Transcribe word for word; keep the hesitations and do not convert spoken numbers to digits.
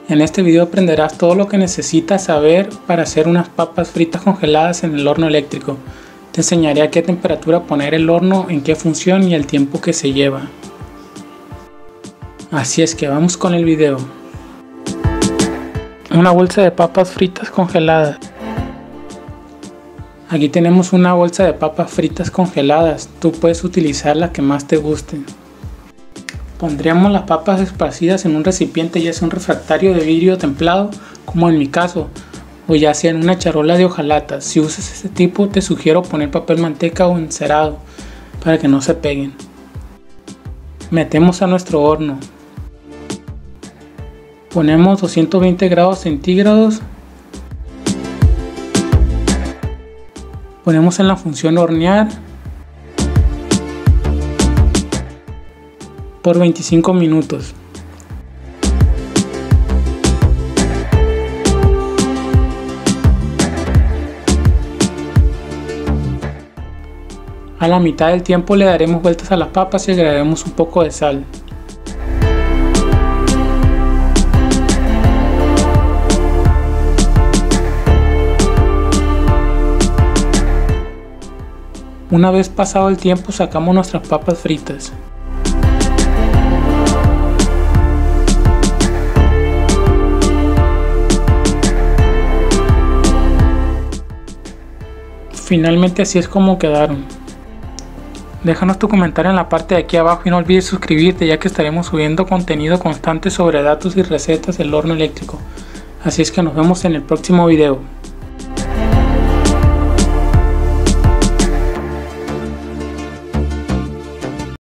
En este video aprenderás todo lo que necesitas saber para hacer unas papas fritas congeladas en el horno eléctrico. Te enseñaré a qué temperatura poner el horno, en qué función y el tiempo que se lleva. Así es que vamos con el video. Una bolsa de papas fritas congeladas. Aquí tenemos una bolsa de papas fritas congeladas. Tú puedes utilizar la que más te guste. Pondríamos las papas esparcidas en un recipiente, ya sea un refractario de vidrio templado, como en mi caso, o ya sea en una charola de hojalata. Si usas este tipo, te sugiero poner papel manteca o encerado para que no se peguen. Metemos a nuestro horno. Ponemos doscientos veinte grados centígrados. Ponemos en la función hornear por veinticinco minutos. A la mitad del tiempo le daremos vueltas a las papas y agregaremos un poco de sal. Una vez pasado el tiempo, sacamos nuestras papas fritas. Finalmente así es como quedaron. Déjanos tu comentario en la parte de aquí abajo y no olvides suscribirte, ya que estaremos subiendo contenido constante sobre datos y recetas del horno eléctrico. Así es que nos vemos en el próximo video.